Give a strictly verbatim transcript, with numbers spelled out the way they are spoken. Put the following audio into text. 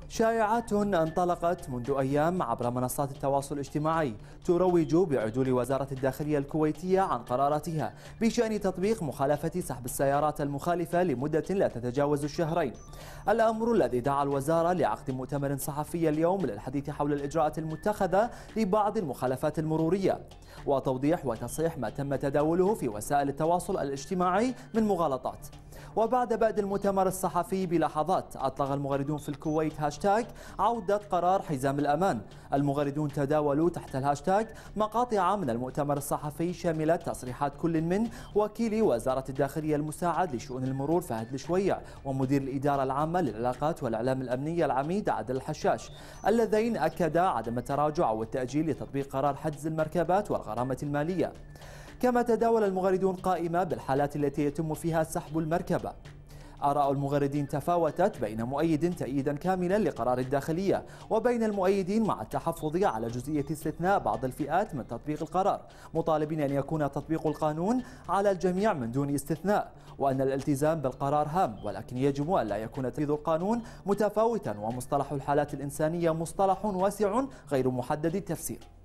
شائعات انطلقت منذ أيام عبر منصات التواصل الاجتماعي تروج بعدول وزارة الداخلية الكويتية عن قراراتها بشأن تطبيق مخالفة سحب السيارات المخالفة لمدة لا تتجاوز الشهرين. الأمر الذي دعا الوزارة لعقد مؤتمر صحفي اليوم للحديث حول الإجراءات المتخذة لبعض المخالفات المرورية وتوضيح وتصحيح ما تم تداوله في وسائل التواصل الاجتماعي من مغالطات. وبعد بدء المؤتمر الصحفي بلحظات أطلق المغردون في الكويت هاشتاج عودة قرار حزام الأمان. المغردون تداولوا تحت الهاشتاج مقاطع من المؤتمر الصحفي شملت تصريحات كل من وكيل وزارة الداخلية المساعد لشؤون المرور فهد الشويع ومدير الإدارة العامة للعلاقات والإعلام الأمنية العميد عادل الحشاش، اللذين أكدا عدم التراجع والتأجيل لتطبيق قرار حجز المركبات والغرامة المالية. كما تداول المغردون قائمة بالحالات التي يتم فيها سحب المركبة. آراء المغردين تفاوتت بين مؤيد تأييدا كاملا لقرار الداخلية وبين المؤيدين مع التحفظ على جزئية استثناء بعض الفئات من تطبيق القرار، مطالبين أن يكون تطبيق القانون على الجميع من دون استثناء، وأن الالتزام بالقرار هام ولكن يجب أن لا يكون تنفيذ القانون متفاوتا، ومصطلح الحالات الإنسانية مصطلح واسع غير محدد التفسير.